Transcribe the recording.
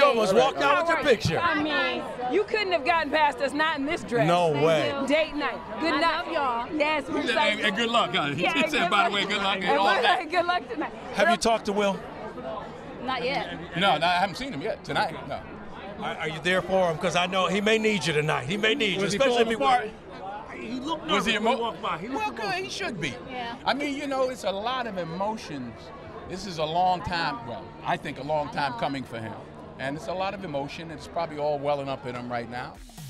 almost walked out with your picture. I mean, you couldn't have gotten past us not in this dress. No way. Date night. Good night, y'all. Yes, we're excited. And good luck, huh? Yeah, He said, by the way, good luck. And by the way, good luck tonight. Have you talked to Will? Not yet. No, I haven't seen him yet. Tonight, no. Are you there for him? Because I know he may need you tonight. He may need you, especially if he He looked Was he nervous when he walked by. Well, good. He should be. Yeah. I mean, you know, it's a lot of emotions. This is a long time, well, I think a long time coming for him. And it's a lot of emotion. It's probably all welling up in him right now.